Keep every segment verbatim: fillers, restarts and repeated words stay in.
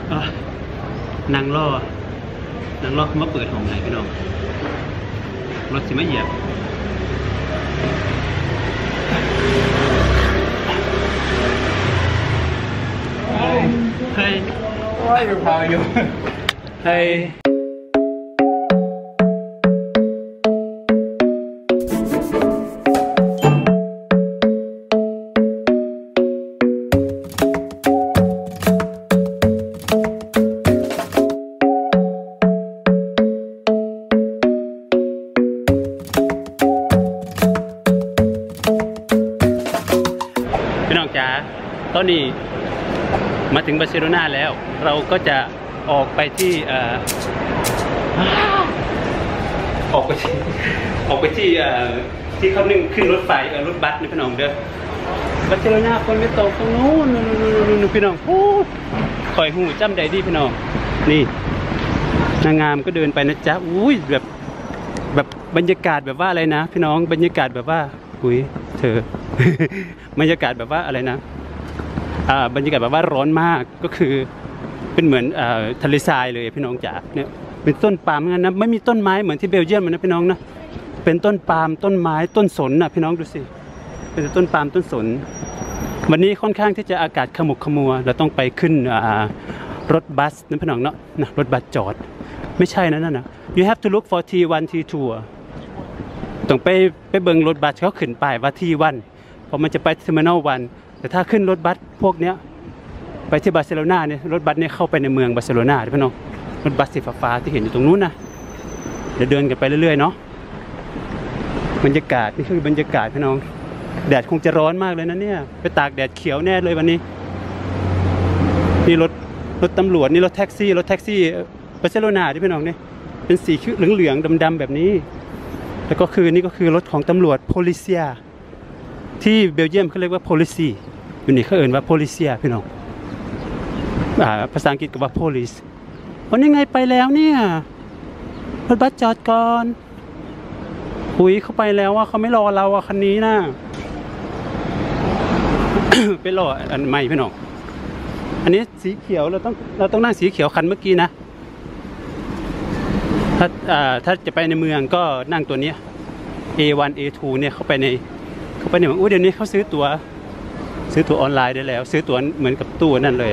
นางล่อ นางล่อเขามาเปิดห้องไหนพี่น้องรถสิไม่เหยียบเฮ้ยว่าอยู่พาอยู่เฮ้ยตอนนี้มาถึงบาร์เซโลนาแล้วเราก็จะออกไปที่ออกไปที่ออกไปที่ที่เขานึ่งขึ้นรถไฟรถบัสนี่พี่น้องเด้อบาร์เซโลนาคนไม่ตกตรงนู้นนู่นพี่น้องพูดคอยหูจำได้ดีพี่น้องนี่นางงามก็เดินไปนะจ๊ะอุ้ยแบบแบบบรรยากาศแบบว่าอะไรนะพี่น้องบรรยากาศแบบว่าอุ้ยเธอบรรยากาศแบบว่าอะไรนะบรรยากาศแบบว่าร้อนมากก็คือเป็นเหมือนทะเลทรายเลยพี่น้องจ๋าเนี่ยเป็นต้นปาล์มงั้นนะไม่มีต้นไม้เหมือนที่เบลเยียมนะพี่น้องนะเป็นต้นปาล์มต้นไม้ต้นสนนะพี่น้องดูสิเป็นต้นปาล์มต้นสนวันนี้ค่อนข้างที่จะอากาศขมุกขมัวเราต้องไปขึ้นรถบัสนะพี่น้องเนาะนะรถบัสจอดไม่ใช่นะนั่นนะ you have to look for ที วัน ที ทู ต้องไปไปเบิ่งรถบัสเขาขึ้นป้ายว่า ที วันเพราะมันจะไปเทอร์มินอลวันแต่ถ้าขึ้นรถบัสพวกเนี้ยไปที่บาร์เซโลนาเนี่ยรถบัสเนี่ยเข้าไปในเมืองบาร์เซโลนาพี่น้องรถบัสสีฟ้าที่เห็นอยู่ตรงนู้นนะเดี๋ยวเดินกันไปเรื่อยๆเนาะบรรยากาศนี่คือบรรยากาศพี่น้องแดดคงจะร้อนมากเลยนะเนี่ยไปตากแดดเขียวแน่เลยวันนี้นี่รถรถตำรวจนี่รถแท็กซี่รถแท็กซี่บาร์เซโลนาที่พี่น้องเนี่ยเป็นสีเหลืองๆดำๆแบบนี้แล้วก็คือนี่ก็คือรถของตำรวจโพลิเซียที่เบลเยียมเขาเรียกว่า policy อยู่นี่เขาเอ่ยว่า policia พี่น้องภาษาอังกฤษก็ว่า police วันนี้ไงไปแล้วเนี่ยรถบัสจอดก่อนหุยเขาไปแล้วว่าเขาไม่รอเราอ่ะคันนี้นะไปรออันใหม่พี่น้องอันนี้สีเขียวเราต้องเราต้องนั่งสีเขียวคันเมื่อกี้นะถ้าถ้าจะไปในเมืองก็นั่งตัวนี้ เอ วัน เอ ทู เนี่ยเข้าไปในเข้าไปในเมืองอุ้ยเดี๋ยวนี้เขาซื้อตั๋วซื้อตั๋วออนไลน์ได้แล้วซื้อตั๋วเหมือนกับตู้นั่นเลย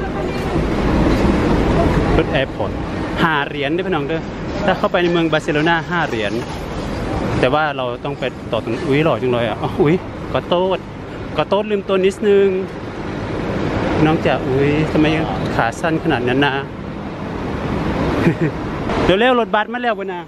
รถแอร์พอร์ตห้าเหรียญได้พี่น้องเด้อถ้าเข้าไปในเมืองบาร์เซโลนาห้าเหรียญแต่ว่าเราต้องไปต่อตรงอุ้ยหล่อจังเลยอ่ะอุ้ยกอโต้กอโต้ลืมตัวนิดนึงน้องจะอุ้ยทำไมขาสั้นขนาดนั้นนะเดี๋ยวเร็วรถบัสมาแล้ววะนะ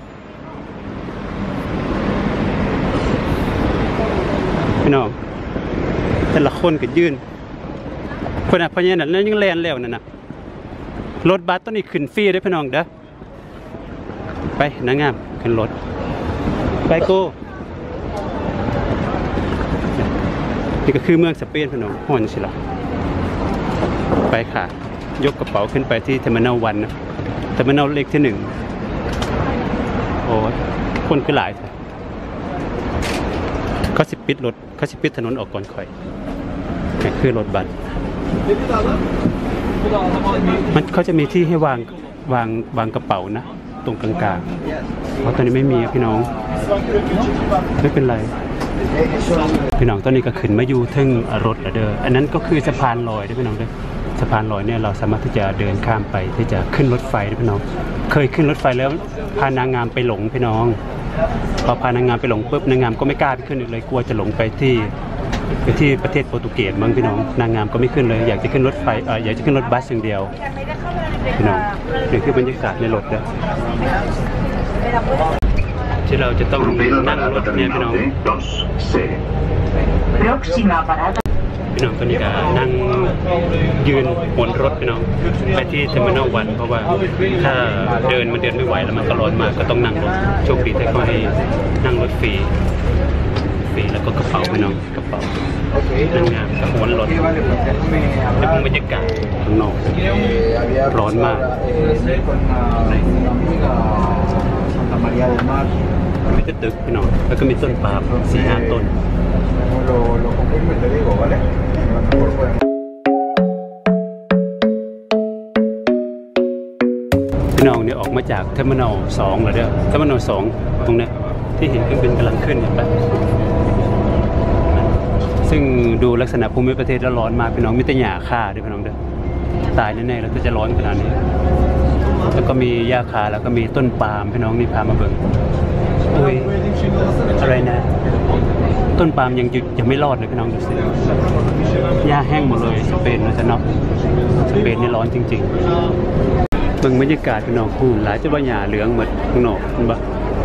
พี่น้องแต่ละคนก็ยื่นคนอ่ะพญานาคนั่นยังแลนแล้วนั่นนะรถบัสต้นนี้ขึ้นฟรีได้พี่น้องเด้อไปนางงามขึ้นรถไปโก้นี่ก็คือเมืองสเปนพี่น้องฮอนสิล่ะไปค่ะยกกระเป๋าขึ้นไปที่เทอร์มินอลวันนะเทอร์มินอลเลขที่หนึ่งโอ้คนคือหลายเขาสิปิดรถเขาสิปิดถนนออกก่อนค่อยนี่คือรถบัสมันเขาจะมีที่ให้วางวางวางกระเป๋านะตรงกลางๆเพราะตอนนี้ไม่มีพี่น้องไม่เป็นไรพี่น้องตอนนี้ก็ขึ้นมาอยู่ทึ่งรถเด้ออันนั้นก็คือสะพานลอยด้วยพี่น้องเด้อสะพานลอยเนี่ยเราสามารถที่จะเดินข้ามไปที่จะขึ้นรถไฟด้วยพี่น้องเคยขึ้นรถไฟแล้วพานางงามไปหลงพี่น้องพอพานางงามไปหลงปุ๊บนางงามก็ไม่กล้าไปขึ้นอีกเลยกลัวจะหลงไปที่ไปที่ประเทศโปรตุเกสมั้งพี่น้องนางงามก็ไม่ขึ้นเลยอยากจะขึ้นรถไฟเอออยากจะขึ้นรถบัสอย่างเดียวพี่น้องนี่คือบรรยากาศในรถนะที่เราจะต้องนั่งรถเนี่ยพี่น้องพี่น้องตอนนี้ก็นั่งยืนบนรถพี่น้องไปที่เทอร์มินอลวันเพราะว่าถ้าเดินมันเดินไม่ไหวแล้วมันก็ร้อนมากก็ต้องนั่งรถโชคดีที่เขาให้นั่งรถฟรีฟรีแล้วก็กระเป๋าพี่น้องกระเป๋านั่งงามกับม้วนรถแล้วบรรยากาศข้างนอกร้อนมากมีตึกพี่น้องแล้วก็มีต้นปาล์มสี่ห้าต้นพี่น้องเนี่ยออกมาจากเทอร์มินอลสองเหรอเด้อเทอร์มินอลสองตรงนี้ที่เห็นเครื่องบินกำลังขึ้นเห็นปะซึ่งดูลักษณะภูมิประเทศแล้วร้อนมากพี่น้องมิตรหญ้าค่าด้วยพี่น้องเด้อตายแน่ๆแล้วก็จะร้อนขนาดนี้แล้วก็มีหญ้าคาแล้วก็มีต้นปาล์มพี่น้องนี่พามาเบิ่งอุ้ยอะไรนะต้นปาล์มยังยังไม่รอดเลยพี่น้องดูสิหญ้าแห้งหมดเลยสเปนนะจ๊ะเนาะสเปนนี่ร้อนจริงๆเบิ่งบรรยากาศพี่น้องคูหลายจะว่าหญ้าเหลืองหมดข้างนอกเห็นปะ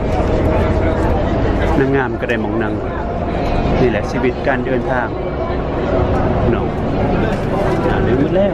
นางงามก็ได้มองนางนี่แหละชีวิตการเดินทางพี่น้องหญ้าเหลืองหมดแล้ว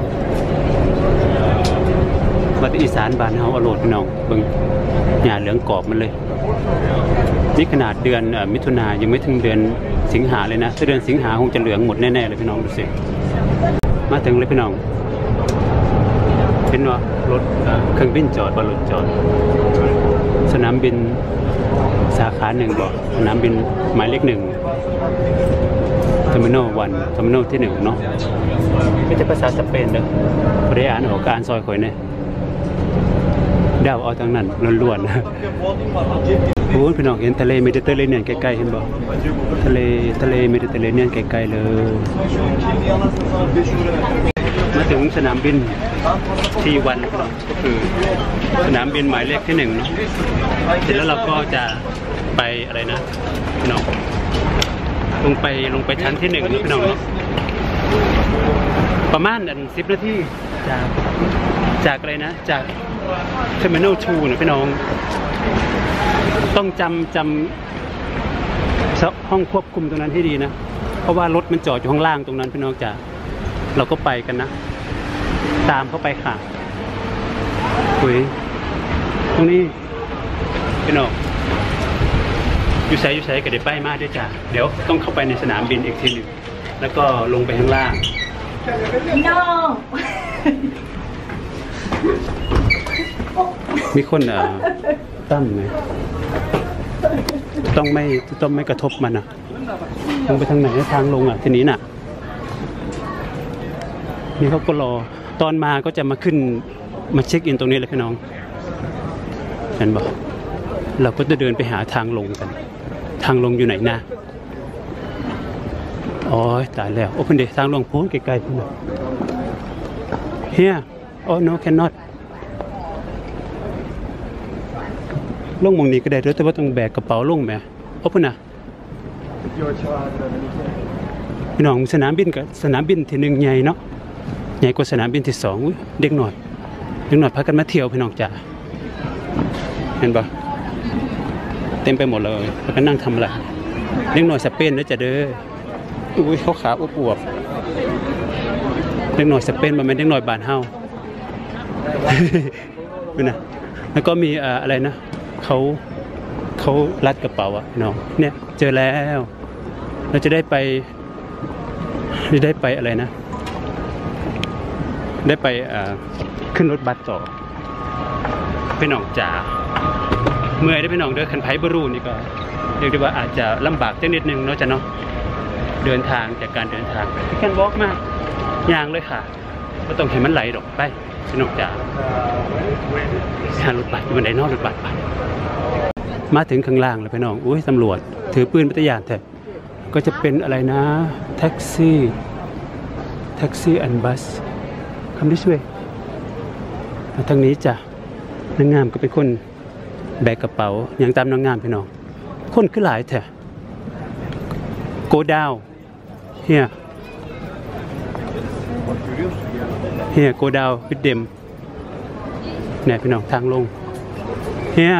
มาที่อีสานบ้านเฮาอโรดพี่น้องเบิ่งหญ้าเหลืองกรอบมันเลยนี่ขนาดเดือนมิถุนายนยังไม่ถึงเดือนสิงหาเลยนะถ้าเดือนสิงหาคงจะเหลืองหมดแน่ๆเลยพี่น้องดูสิมาถึงเลยพี่น้องเห็นว่ารถเครื่องบินจอดบนรถจอดสนามบินสาขาหนึ่งบอกสนามบินหมายเลขหนึ่งเทอร์มินอลวันเทอร์มินอลที่หนึ่งเนาะก็จะภาษาสเปนเด้อพอได้อ่านออกการซอยข่อยเนี่ยดาวเอาทางนั้นล้วนๆโอ้พี่น้องเห็นทะเลเมดิเตอร์เรเนียนใกล้ๆเห็นบ่ทะเลทะเลเมดิเตอร์เรเนียนใกล้ๆเลยมาถึงสนามบินทีวันก็คือสนามบินหมายเลขที่หนึ่งเนาะเสร็จแล้วเราก็จะไปอะไรนะพี่น้องลงไปลงไปชั้นที่หนึ่งนะพี่น้องเนาะประมาณอันสิบนาทีจากจากอะไรนะจากเทอร์มินอลทูนะพี่น้องต้องจำจำห้องควบคุมตรงนั้นให้ดีนะเพราะว่ารถมันจอดอยู่ข้างล่างตรงนั้นพี่น้องจ๋าเราก็ไปกันนะตามเข้าไปค่ะคุยตรงนี้พี่น้องอยู่ใช้อยู่ใช้ก็เดี๋ยวไปมากด้วยจ้ะเดี๋ยวต้องเข้าไปในสนามบินอีกทีหนึ่งแล้วก็ลงไปข้างล่าง no มีคนเอ่อตั้มไหมต้องไม่ต้องไม่กระทบมันอ่ะลงไปทางไหนทางลงอ่ะทีนี้น่ะนี่เขาก็รอตอนมาก็จะมาขึ้นมาเช็คอินตรงนี้เลยพี่น้องเห็นบอกเราก็จะเดินไปหาทางลงกันทางลงอยู่ไหนนะอ๋อตายแล้วโอ้เพิ่นเดทางลงโพ้นไกลๆพี่น้อง here oh no cannotลงมองนี้ก็ได้แต่ว่าต้องแบกกระเป๋าลงแหมโอ้พุ่นน่ะพี่น้องสนามบินกับสนามบินที่หนึ่งใหญ่เนาะใหญ่กว่าสนามบินที่สองเด็กหน่อยเด็กหน่อยพากันมาเที่ยวพี่น้องจ๋าเห็นปะเต็มไปหมดเลยพากันนั่งทำอะไรเด็กหน่อยสเปนนะจ๊ะเด้ออุ้ยเขาขาอวบเด็กหน่อยสเปนมันเป็นเด็กหน่อยบานเฮาเป็นนะแล้วก็มีอะไรนะเขาเขารัดกระเป๋าอะน้องเนี่ยเจอแล้วเราจะได้ไปจะได้ไปอะไรนะได้ไปขึ้นรถบัสต่อพี่น้องจ๋าเมื่อยได้พี่น้องเดินขันไผ่บรูนี่ก็เรียกได้ว่าอาจจะลำบากจังนิดนึงเนาะจ๊ะเนาะเดินทางจากการเดินทางพี่แคนวอล์กมากยางเลยค่ะไม่ต้องเห็นมันไหลหรอกไปพี่น้องจ๋าหารถบัสอยู่บนไหนนอกรถบัสไปมาถึงข้างล่างแล้วพี่น้องอุ้ยตำรวจถือปืนปฏิญาณแท้ก็จะเป็นอะไรนะแท็กซี่แท็กซี่อันบัสคำที่ช่วยทางนี้จ้ะนางงามก็เป็นคนแบกกระเป๋าอย่างตามนางงามพี่น้องคนคือหลายแท้โกดาวเฮียเฮียโกดาววิดเดมเนี่ยพี่น้องทางลงเฮีย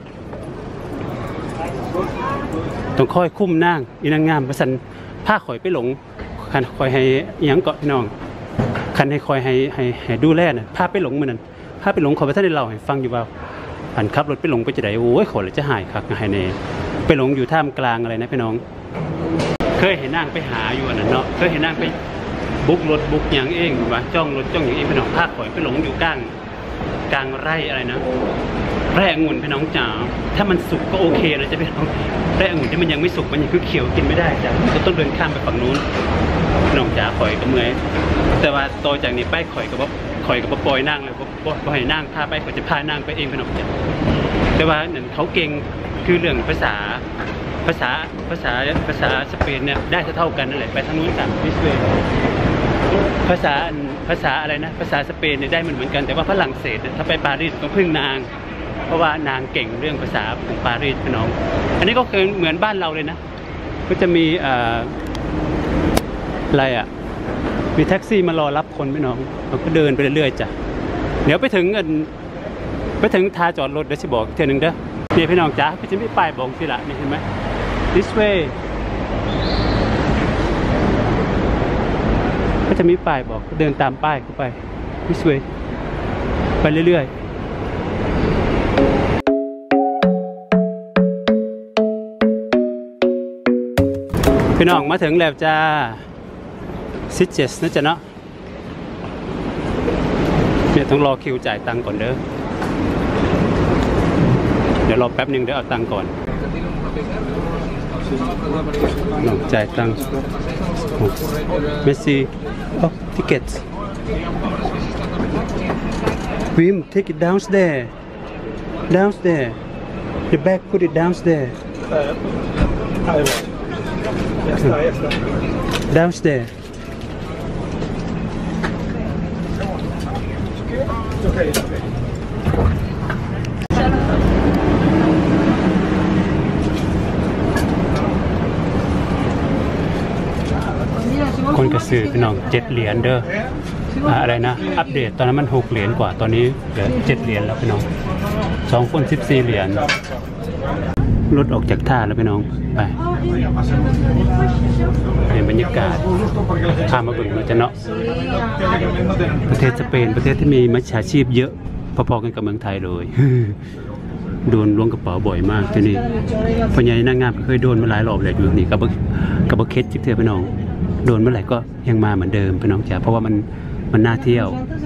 ต้องคอยคุ้มนางอีนางงามประสันผ้าข่อยไปหลงคันคอยให้ยังเกาะพี่น้องคันให้คอยให้ให้ให้ดูแลน่ะผ้าไปหลงมันนั่นผ้าไปหลงขอพระท่านได้เล่าให้ฟังอยู่ว่าผ่านขับรถไปหลงไปจะได้โอ้ยขอเลยจะหายคักให้เนไปหลงอยู่ท่ามกลางอะไรนะพี่น้องเคยเห็นนางไปหาอยู่อันนั้นเนาะเคยเห็นนางไปบุกรถบุกอย่างเองว่าจ้องรถจ้องอย่างเองพี่น้องผ้าข่อยไปหลงอยู่กลางกลางไร่อะไรนะไร่องุ่นพี่น้องจ๋าถ้ามันสุกก็โอเคนะจะพี่น้องไร่องุ่นที่มันยังไม่สุกมันยังคือเขียวกินไม่ได้จ้ะก็ต้องเดินข้ามไปฝั่งนู้นพี่น้องจ๋าข่อยก็เมื่อยแต่ว่าต่อจากนี้ไปข่อยก็บอกขอยกับปอยนั่งเลยปอยนั่งพาไปเขาจะพานั่งไปเองพี่น้องจ้ะแต่ว่านั่นเขาเก่งคือเรื่องภาษาภาษาภาษาภาษาสเปนเนี่ยได้เท่ากันนั่นแหละไปทางนู้นจ้ะดิสเวย์ภาษาภาษาอะไรนะภาษาสเปนเนี่ยได้เหมือนเหมือนกันแต่ว่าฝรั่งเศสถ้าไปปารีสต้องพึ่งนางเพราะว่านางเก่งเรื่องภาษาของปารีสพี่น้องอันนี้ก็คือเหมือนบ้านเราเลยนะก็จะมีอะไรอ่ะมีแท็กซี่มารอรับคนพี่น้องเราก็เดินไปเรื่อยๆจ้ะเดี๋ยวไปถึงกันไปถึงท่าจอดรถเดี๋ยวจะบอกเท่านึงเด้อนี่พี่น้องจ้ะก็จะมีป้ายบอกสิละนี่เห็นไหม this way ก็จะมีป้ายบอกเดินตามป้ายเข้าไป this way ไปเรื่อยๆพี่น้องมาถึงแล้วจ้าซิเจสนะจ๊ะเนาะเนี่ยต้องรอคิวจ่ายตังค์ก่อนเด้อเดี๋ยวรอแป๊บหนึ่งเดี๋ยวเอาตังค์ก่อนน้องจ่ายตังค์เมสซี่โอ้ทิเก็ตวิม take it downstairs downstairs the bag put it downstairs downstairs okay okay คนกระสือพี่น้องเจ็ดเหรียญเด้ออะไรนะอัปเดตตอนนั้นมันหกเหรียญกว่าตอนนี้เหลือเจ็ดเหรียญแล้วพี่น้องสองคนสิบสี่เหรียญรถออกจากท่าแล้วพี่น้องไปในบรรยากาศพามาเบิ่งเราจะเนาะประเทศสเปนประเทศที่มีมิจฉาชีพเยอะพอๆกันกับเมืองไทยเลยโดนล้วงกระเป๋าบ่อยมากที่นี่พ่อใหญ่นางงามเคยโดนมาหลายรอบเลยอยู่นี่กับกับเคสจิกเทพี่น้องโดนเมื่อไหร่ก็ยังมาเหมือนเดิมพี่น้องจ๋าเพราะว่ามันมันน่าเที่ยว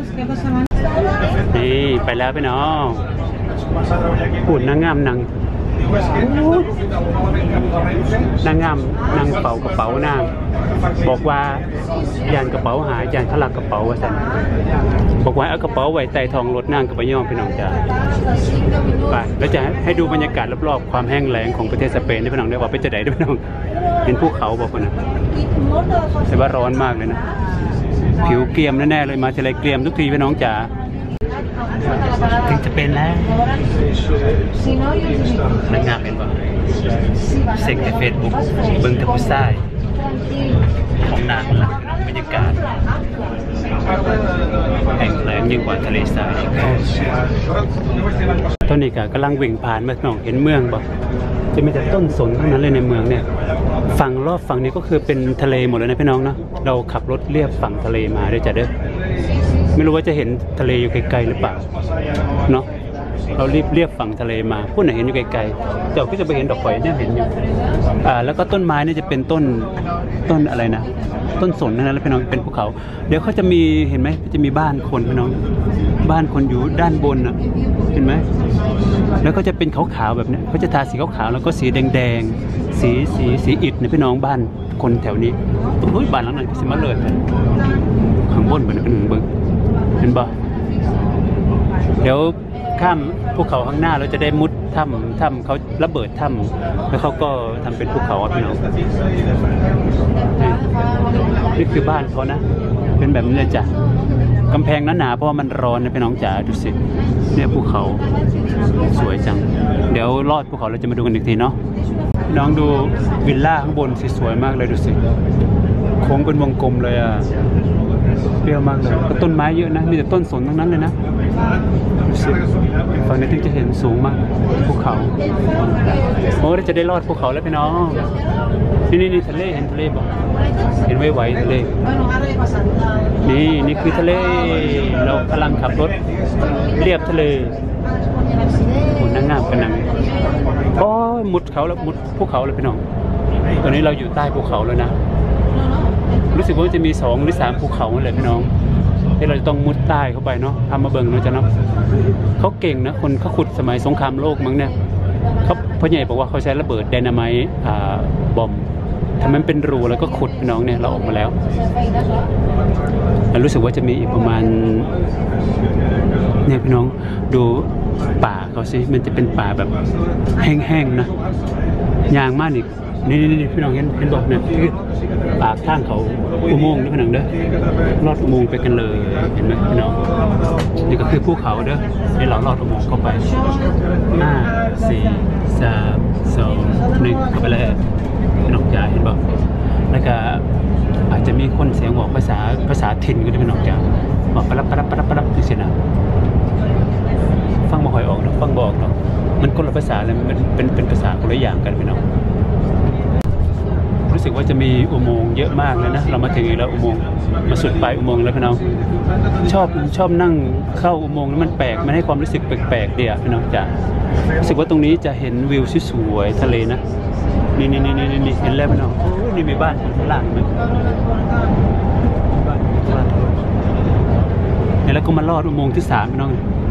นี่ไปแล้วพี่น้องปุ่นนางงามนางนางงามนางเป๋ากระเป๋านางบอกว่ายานกระเป๋าหายยานขลักกระเป๋าว่าสันบอกว่าเอากระเป๋าไว้ใต้ท้องรถนางกับไปย่อมพี่น้องจ๋าไปแล้วจะให้ดูบรรยากาศรอบๆความแห้งแล้งของประเทศสเปนได้พี่น้องได้ว่าเป็นจะไหนด้วยพี่น้องเห็นภูเขาบอกว่านะแต่ว่าร้อนมากเลยนะผิวเกรียมแน่ๆเลยมาทีไรเกรียมทุกทีพี่น้องจ๋าถึงจะเป็นแล้วนางงามเป็นป่ะเซ็กในเฟซบุ๊กเบิ้งกับผู้ชายของนางละบรรยากาศแห่งแรงยิ่งกว่าทะเลทรายตอนนี้ก็กำลังวิ่งผ่านมาหนองเห็นเมืองบ่จะมีแต่ต้นสนทั้งนั้นเลยในเมืองเนี่ยฝั่งรอบฝั่งนี้ก็คือเป็นทะเลหมดเลยนะพี่น้องเนาะเราขับรถเลียบฝั่งทะเลมาด้วยจ้ะเด้อไม่รู้ว่าจะเห็นทะเลอยู่ไกลๆหรือเปล่าเนาะเรารีบเรียบฝั่งทะเลมาผู้ไหนเห็นอยู่ไกลๆเดี๋ยวก็จะไปเห็นดอกฝอยเนี่ยเห็นอยู่อ่าแล้วก็ต้นไม้เนี่ยจะเป็นต้นต้นอะไรนะต้นสนนั่นแหละพี่น้องเป็นภูเขาเดี๋ยวเขาจะมีเห็นไหมจะมีบ้านคนพี่น้องบ้านคนอยู่ด้านบนนะเห็นไหมแล้วก็จะเป็นขาวๆแบบนี้เขาจะทาสีขาวๆแล้วก็สีแดงๆสีสีสีอิฐนะพี่น้องบ้านคนแถวนี้โอ้ยบ้านหลังนั้นก็สิมาเลยข้างบนเหมือนกันเบิ้งเห็นบ่เดี๋ยวข้ามภูเขาข้างหน้าเราจะได้มุดถ้ำถ้ำเขาระเบิดถ้ำแล้วเขาก็ทำเป็นภูเขาพี่น้องนี่คือบ้านเขานะเป็นแบบนี้เลยจ้ะกำแพงหนาๆเพราะว่ามันร้อนนะพี่น้องจ๋าดูสิเนี่ยภูเขาสวยจังเดี๋ยวลอดภูเขาเราจะมาดูกันอีกทีเนาะน้องดูวิลล่าข้างบนสวยมากเลยดูสิโค้งเป็นวงกลมเลยอ่ะเปรี้ยวมากเลยก็ต้นไม้เยอะนะมีแต่ต้นสนทั้งนั้นเลยนะฝั่งนี้ถึงจะเห็นสูงมากภูเขาโอ้จะได้ลอดภูเขาแล้วพี่น้องนี่นี่นี่ทะเลเห็นทะเลบ่เห็นไว้ไว้ทะเลนี่นี่คือทะเลเรากำลังขับรถเรียบทะเลหุ่นนางงามกันนังโอ้มุดเขาแล้วมุดภูเขาเลยพี่น้องตอนนี้เราอยู่ใต้ภูเขาแล้วนะรู้สึกว่าจะมีสองหรือสามภูเขาเลยพี่น้องที่เราจะต้องมุดใต้เข้าไปเนาะทำมาเบิ่งเนาะจ้ะเนาะเขาเก่งนะคนเขาขุดสมัยสงครามโลกมั้งเนี่ยเขาพ่อใหญ่บอกว่าเขาใช้ระเบิดไดนาไมต์บอมถ้ามันเป็นรูแล้วก็ขุดพี่น้องเนี่ยเราออกมาแล้วแล้วรู้สึกว่าจะมีอีกประมาณเนี่ยพี่น้องดูป่าเขาสิมันจะเป็นป่าแบบแห้งๆนะยางมากอีกนี่นี่พี่น้องเห็นเห็นบอกเนี่ยคือปากข้างเขาอุโมงค์นี่พี่น้องเด้อลอดอุโมงค์ไปกันเลยเห็นไหมพี่น้องนี่ก็คือภูเขาเด้อนี่เราลอดอุโมงค์เข้าไปห้าสี่สามสองหนึ่งเข้าไปเลยพี่น้องจ๋าเห็นบอกแล้วก็อาจจะมีคนเสียงบอกภาษาภาษาถิ่นก็ได้พี่น้องจ๋าบอกปะรับปะรับปะรับปะรับนี่สินะฟังมาหอยออกนะฟังบอกเนาะมันคนละภาษาเลยมันเป็นเป็นภาษาคนละอย่างกันพี่น้องรู้สึกว่าจะมีอุโมงค์เยอะมากเลยนะเรามาถึงอีกแล้วอุโมงค์มาสุดปลายอุโมงค์แล้วพี่น้องชอบชอบนั่งเข้าอุโมงค์แล้วมันแปลกมันให้ความรู้สึกแปลกๆเดียวพี่น้องจ๋ารู้สึกว่าตรงนี้จะเห็นวิวสวยๆทะเลนะนี่นี่นี่นี่นี่เห็นแล้วพี่น้องโอ้นี่มีบ้านข้างล่างไหมบ้านข้างล่างเนี่ยแล้วก็มาลอดอุโมงค์ที่สามพี่น้อง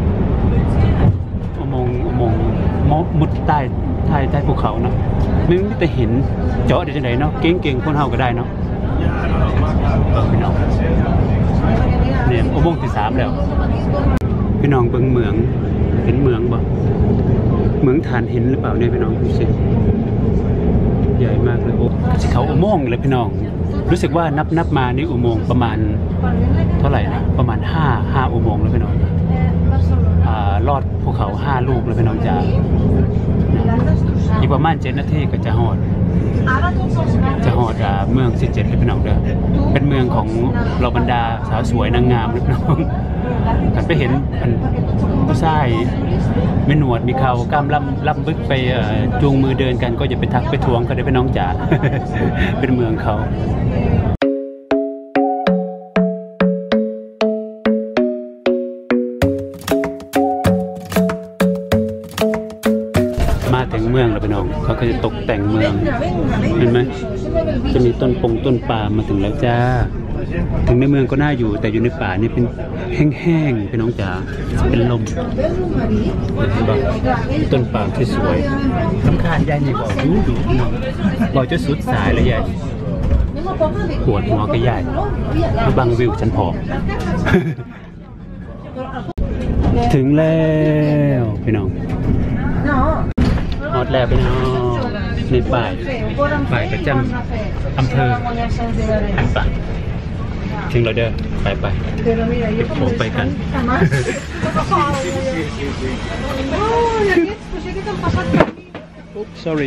อุโมงค์อุโมงค์มุดใต้ใต้ใต้ภูเขาเนาะไม่มีแต่หินเจาะได้จังไหนเนาะเก่งๆคนเฮาก็ได้เนาะพี่น้องเนี่ยอุโมงค์ที่สามแล้วพี่น้องเบิ่งเหมืองเห็นเหมืองบ่เหมืองฐานหินหรือเปล่าเนี่ยพี่น้องดูสิใหญ่มากเลยโอ้สิเขาอุโมงค์เลยพี่น้องรู้สึกว่านับนับมานี่อุโมงค์ประมาณเท่าไหร่นะประมาณห้าห้าอุโมงค์แล้วพี่น้องอ่าลอดภูเขาห้าลูกเลยพี่น้องจ๋าอีกประมาณเจ็ดนาทีก็จะหอดจะหอดเมืองสิบเจ็ดเลยพี่น้องเด้อเป็นเมืองของเราบรรดาสาวสวยนางงามเลยพี่น้องกันไปเห็นผู้ชายไม่หนวดมีเขากล้ามล่ำล่ำบึกไปจูงมือเดินกันก็จะไปทักไปทวงเขาได้พี่น้องจ๋า เป็นเมืองเขาถึงเมืองแล้วพี่น้องเขาก็จะตกแต่งเมืองเห็นไหมจะมีต้นปงต้นปาล์มมาถึงแล้วจ้าถึงในเมืองก็น่าอยู่แต่อยู่ในป่านี่เป็นแห้งๆพี่น้องจ๋าเป็นลมเห็นปะต้นปาล์มที่สวยสำคัญใหญ่นี่บอกดูดูพี่น้องบอกจะสุดสายแล้วใหญ่ปวดหัวก็ใหญ่มาบังวิวฉันพอ ถึงแล้วพี่น้องฮอตแล้วพี่น้องในป่ายป่ายประจำอำเภออันปะถึงเราเด้อไปไปเก็บของไปกัน sorry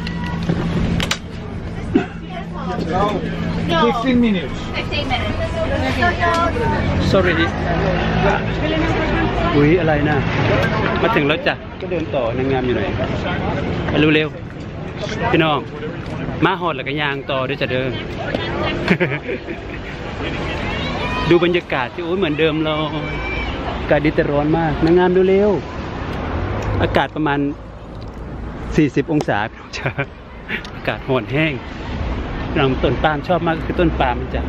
fifteen minutes fifteen minutes sorry อุ้ยอะไรนะมาถึงแล้วจ้ะก็เดินต่อนางงามอยู่ไหนไปเร็วๆพี่น้องมาหอดแล้วก็ยางต่อด้วยจะเดิน ดูบรรยากาศที่โอ้ยเหมือนเดิมเราอากาศดีแต่ร้อนมากนางงามเร็วๆอากาศประมาณสี่สิบองศาจ้ะอากาศร้อนแห้งเราต้นปาล์มชอบมากคือต้นปาล์มจ้ะ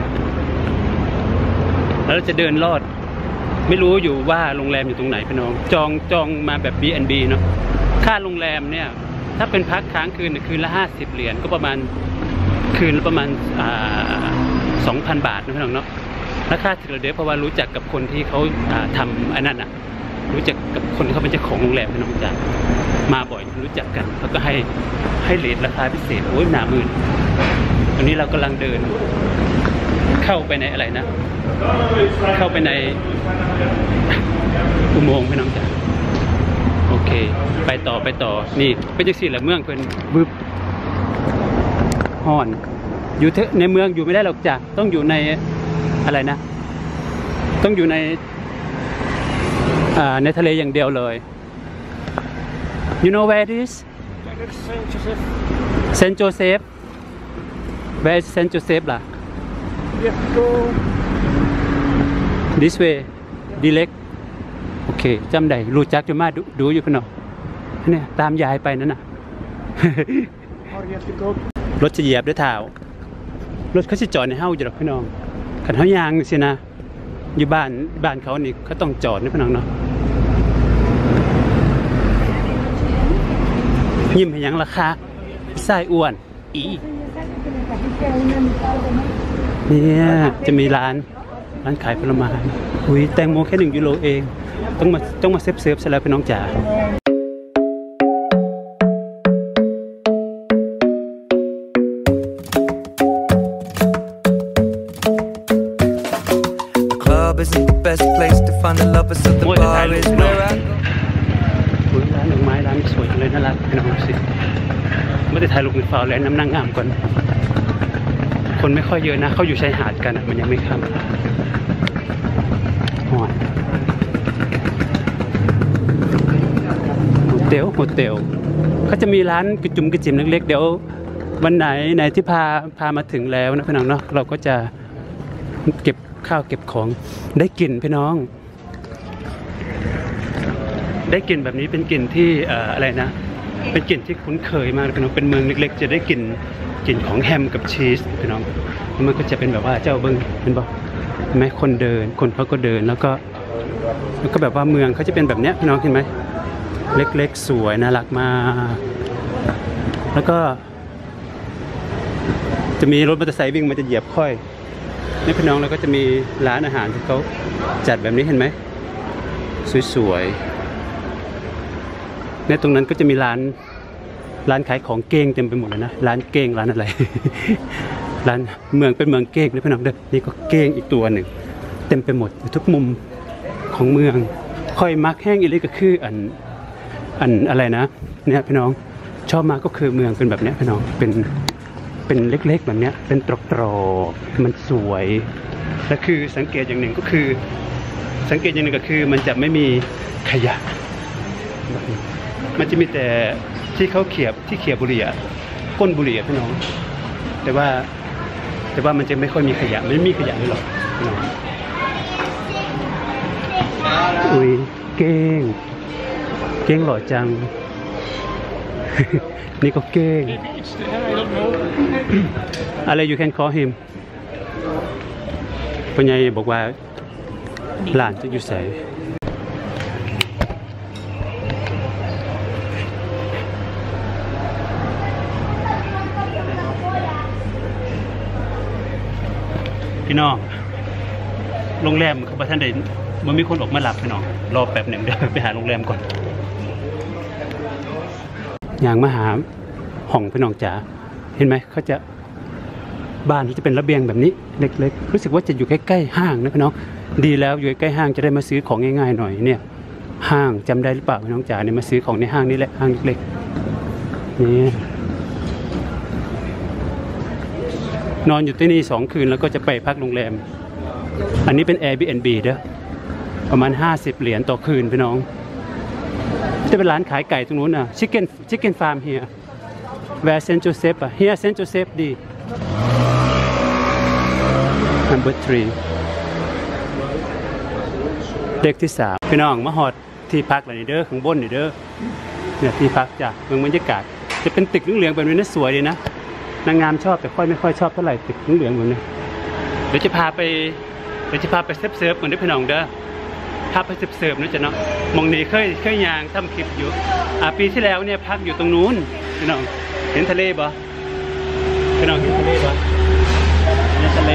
แล้วเราจะเดินลอดไม่รู้อยู่ว่าโรงแรมอยู่ตรงไหนพี่น้องจองจองมาแบบ บี แอนด์ บี เนาะค่าโรงแรมเนี่ยถ้าเป็นพักค้างคืนคืนละห้าสิบเหรียญก็ประมาณคืนละประมาณอ่าสองพันบาทนะพี่น้องเนาะราคาถือเดี๋ยวเพราะว่ารู้จักกับคนที่เขาอ่าทำอันนั้นอ่ะรู้จักกับคนที่เขาเป็นเจ้าของโรงแรมพี่น้องจ้ะมาบ่อยรู้จักกันเขาก็ให้ให้เรทราคาพิเศษโอ้ยหนาหมื่นตอนนี้เรากำลังเดินเข้าไปในอะไรนะเข้าไปในอุโมงค์พี่น้องจ๋าโอเคไปต่อไปต่อนี่เป็นจังซี่แหละเมืองเพิ่นบึบฮ้อนอยู่ในเมืองอยู่ไม่ได้หรอกจ้ะต้องอยู่ในอะไรนะต้องอยู่ในอ่าในทะเลอย่างเดียวเลย you know where it is Saint Joseph where is Saint Joseph ล่ะthis way direct โอเคจำได้รู้จักจะมาดูดูอยู่พี่น้องเนี่ยตามยายไปนั่นน่ะ รถจะเหยียบด้วยเท้ารถเขาจะจอดในเฮ้าอยู่หรอกพี่น้องขันเฮ้ายางสินะอยู่บ้านบ้านเขานี่เขาต้องจอดนะพี่น้องเนาะยิ้มให้ยังราคาไส้อ้วนอีเนี่ยจะมีร้านร้านขายผลไม้อุ้ยแตงโมแค่หนึ่งยูโรเองต้องมาต้องมาเซฟเซฟซะแล้วพี่น้องจ๋า ร้านดอกไม้ร้านสวยเลยน่ารักพี่น้องสิไม่ได้ถ่ายรูปมือเปล่าเลยน้ำนั่งงามก่อนคนไม่ค่อยเยอะนะเขาอยู่ชายหาดกันมันยังไม่ค่ำหอดโฮเทลโฮเทลเขาจะมีร้านกระจุ่มกระจิ๋มเล็กๆเดี๋ยววันไหนไหนที่พาพามาถึงแล้วนะพี่น้องเนาะเราก็จะเก็บข้าวเก็บของได้กลิ่นพี่น้องได้กลิ่นแบบนี้เป็นกลิ่นที่อะไรนะเป็นกลิ่นที่คุ้นเคยมากพี่น้องเป็นเมืองเล็กๆจะได้กลิ่นกลิ่นของแฮมกับชีสพี่น้องมันก็จะเป็นแบบว่าเจ้าเบิ้งเป็นบอกแม้คนเดินคนเขาก็เดินแล้วก็แล้วก็แบบว่าเมืองเขาจะเป็นแบบเนี้ยพี่น้องเห็นไหมเล็กๆสวยน่ารักมากแล้วก็จะมีรถมอเตอร์ไซค์วิ่งมันจะเหยียบค่อยนี่พี่น้องแล้วก็จะมีร้านอาหารที่เขาจัดแบบนี้เห็นไหมสวยๆในตรงนั้นก็จะมีร้านร้านขายของเก้งเต็มไปหมดเลยนะร้านเก้งร้านอะไร ร้านเมืองเป็นเมืองเก้งนะพี่น้องเด้อนี่ก็เก้งอีกตัวหนึ่งเต็มไปหมดทุกมุมของเมืองค่อยมักแห้งอีเลยก็คืออันอันอะไรนะเนี่ยพี่น้องชอบมากก็คือเมืองเป็นแบบเนี้ยพี่น้องเป็นเป็นเล็กๆแบบเนี้ยเป็นตรอกๆมันสวยและคือสังเกตอย่างหนึ่งก็คือสังเกตอย่างหนึ่งก็คือมันจะไม่มีขยะมันจะมีแต่ที่เขาเขียบที่เขียบบุหรี่ก้นบุหรี่พี่น้องแต่ว่าแต่ว่ามันจะไม่ค่อยมีขยะไม่มีขยะเลยหรอกพี่น้องอุ้ยเก้งเก้งหล่อจัง นี่ก็เก้งอะไร you can call him ปัญญาบอกว่าหลานจะอยู่ใส่พี่น้องโรงแรมเขาบอกท่านใดมันมีคนออกมาหลับพี่น้องรอแป๊บหนึ่งเดี๋ยวไปหาโรงแรมก่อนอย่างมาหาห้องพี่น้องจ๋าเห็นไหมเขาจะบ้านที่จะเป็นระเบียงแบบนี้เล็กๆรู้สึกว่าจะอยู่ใกล้ๆห้างนะพี่น้องดีแล้วอยู่ใกล้ห้างจะได้มาซื้อของง่ายๆหน่อยเนี่ยห้างจำได้หรือเปล่าพี่น้องจ๋าเนี่ยมาซื้อของในห้างนี่แหละห้างเล็กๆนี่นอนอยู่ที่นี่สองคืนแล้วก็จะไปพักโรงแรมอันนี้เป็น Airbnb เด้อประมาณห้าสิบเหรียญต่อคืนพี่น้องจะเป็นร้านขายไก่ตรงนู้นน่ะ Chicken Chicken Farm here Where Saint Joseph อ่ะ Here Saint Joseph ดี Number three เลขที่สามพี่น้องมาฮอดที่พักอะไรนี่เด้อข้างบนนี่เด้อเนี่ยที่พักจ้ะเมืองบรรยากาศจะเป็นตึกเหลืองๆแบบนี้น่าสวยดีนะนางงามชอบแต่ค่อยไม่ค่อยชอบเท่าไหร่ตึกเหลืองๆแบบนี้เดี๋ยวจะพาไปเดี๋ยวจะพาไปเซิร์ฟเซิร์ฟเหมือนที่พี่น้องเด้อพาไปเซิร์ฟเซิร์ฟนะจ๊ะเนาะมองนี่เคยเคยยางทำคลิปอยู่อ่าปีที่แล้วเนี่ยพักอยู่ตรงนู้นพี่น้องเห็นทะเลบ่พี่น้องเห็นทะเลบ่เห็นทะเล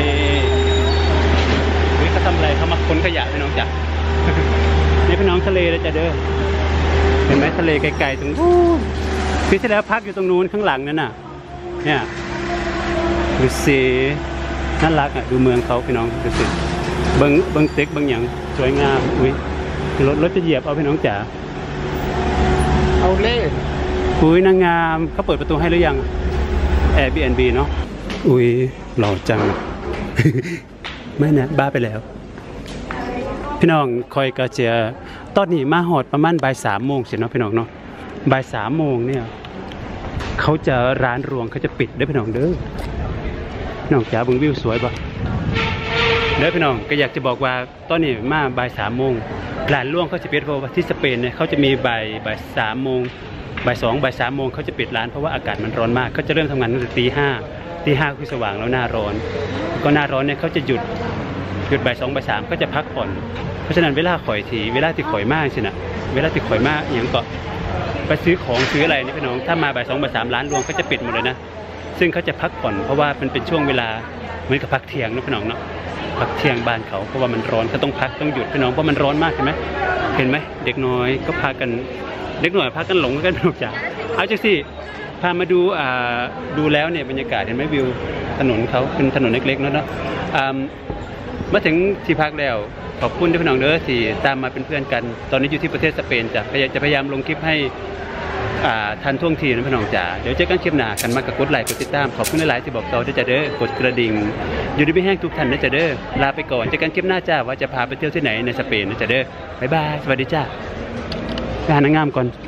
นี่เขาทำอะไรเขามาขนขยะพี่น้องจ้ะนี่พี่น้องทะเลเลยจ้ะเด้อเห็นไหมทะเลไกลๆตรงนู้นปีที่แล้วพักอยู่ตรงนู้นข้างหลังนั่นน่ะเนี่ยดูสิน่ารักอ่ะดูเมืองเขาพี่น้องดูสิเบิ้งเบิ้งเต็กเบิ้งอย่างสวยงามอุ้ยรถรถจะเหยียบเอาพี่น้องจ๋าเอาเล่อุ้ยนางงามเขาเปิดประตูให้หรือยัง Airbnb เนาะอุ้ยหล่อจัง ไม่นะบ้าไปแล้วพี่น้องคอยกระเจียตอนนี้มาหอดประมาณบ่ายสามโมงเสร็จเนาะพี่น้องเนาะบ่ายสามโมงเนี่ยเขาจะร้านรวงเขาจะปิดเด้อพี่น้องเด้อพี่น้องจ๋าบึงวิวสวยปะเด้อพี่น้องก็อยากจะบอกว่าตอนนี้มาบ่ายสามโมงร้านรวงเขาจะปิดเพราะว่าที่สเปนเนี่ยเขาจะมีบ่ายบ่ายสามโมงบ่ายสองบ่ายสามโมงเขาจะปิดร้านเพราะว่าอากาศมันร้อนมากเขาจะเริ่มทำงานตั้งแต่ตีห้าตีห้าคือสว่างแล้วหน้าร้อนก็หน้าร้อนเนี่ยเขาจะหยุดหยุดบ่ายสองบ่ายสามก็จะพักผ่อนเพราะฉะนั้นเวลาข่อยทีเวลาที่ข่อยมากสินะเวลาที่ข่อยมากอย่างก็ไปซื้อของซื้ออะไรนี่พี่น้องถ้ามาบ่ายสองบ่ายสามร้านรวงก็จะปิดหมดเลยนะซึ่งเขาจะพักผ่อนเพราะว่ามันเป็นช่วงเวลาเหมือนกับพักเที่ยงนะพี่น้องเนาะพักเที่ยงบ้านเขาเพราะว่ามันร้อนเขาต้องพักต้องหยุดพี่น้องเพราะมันร้อนมากเห็นไหมเห็นไหมเด็กน้อยก็พากันเด็กน้อยพากันหลงกันพี่น้องจ๋าเอาจังสิพามาดูอ่าดูแล้วเนี่ยบรรยากาศเห็นไหมวิวถนนเขาเป็นถนนเล็กๆเนาะเนาะมาถึงที่พักแล้วขอบคุณที่พี่น้องเด้อที่ตามมาเป็นเพื่อนกันตอนนี้อยู่ที่ประเทศสเปนจะจะพยายามลงคลิปให้ทันท่วงทีนะพี่น้องจ๋าเดี๋ยวเจอกันคลิปหน้ากันมากกดไลค์กดติดตามขอบคุณหลายๆที่บอกต่อจะเด้อกดกระดิ่งอยู่ดีไม่แห้งทุกท่านนะจะเด้อลาไปก่อนเจอกันคลิปหน้าจ้าว่าจะพาไปเที่ยวที่ไหนในสเปนนะจะเด้อบ๊ายบายสวัสดีจ้างานนางงามก่อน